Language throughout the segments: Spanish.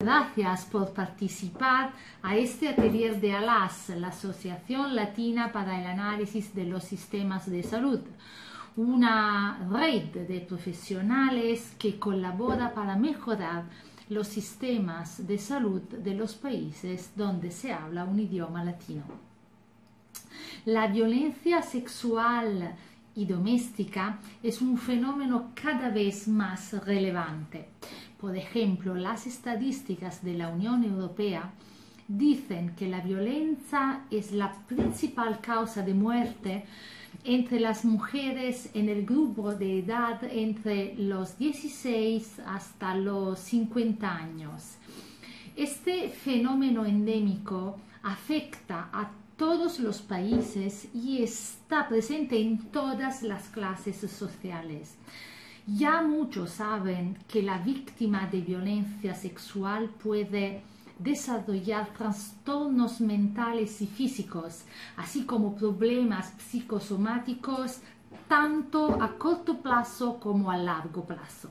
Gracias por participar a este atelier de ALAS, la Asociación Latina para el Análisis de los Sistemas de Salud, una red de profesionales que colabora para mejorar los sistemas de salud de los países donde se habla un idioma latino. La violencia sexual y doméstica es un fenómeno cada vez más relevante. Por ejemplo, las estadísticas de la Unión Europea dicen que la violencia es la principal causa de muerte entre las mujeres en el grupo de edad entre los 16 hasta los 50 años. Este fenómeno endémico afecta a todos los países y está presente en todas las clases sociales. Ya muchos saben que la víctima de violencia sexual puede desarrollar trastornos mentales y físicos, así como problemas psicosomáticos, tanto a corto plazo como a largo plazo.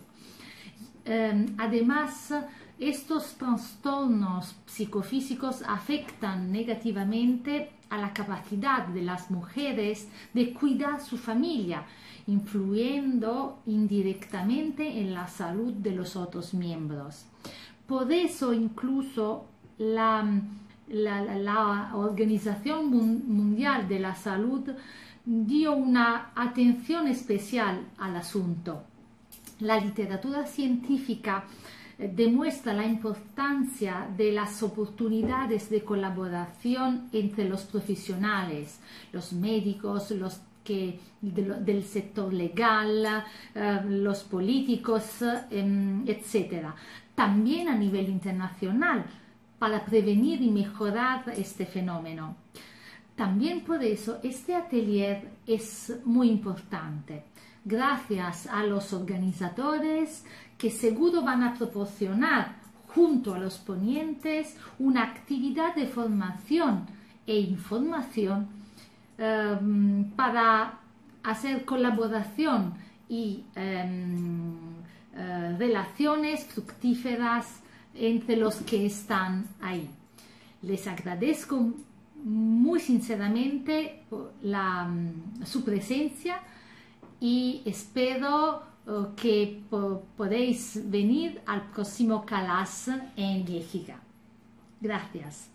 Además, estos trastornos psicofísicos afectan negativamente a la capacidad de las mujeres de cuidar su familia, influyendo indirectamente en la salud de los otros miembros. Por eso incluso la Organización Mundial de la Salud dio una atención especial al asunto. La literatura científica demuestra la importancia de las oportunidades de colaboración entre los profesionales, los médicos, los del sector legal, los políticos, etc. También a nivel internacional, para prevenir y mejorar este fenómeno. También por eso este atelier es muy importante. Gracias a los organizadores que seguro van a proporcionar junto a los ponentes una actividad de formación e información para hacer colaboración y relaciones fructíferas entre los que están ahí. Les agradezco muy sinceramente su presencia y espero que podéis venir al próximo CALAS en Bélgica. Gracias.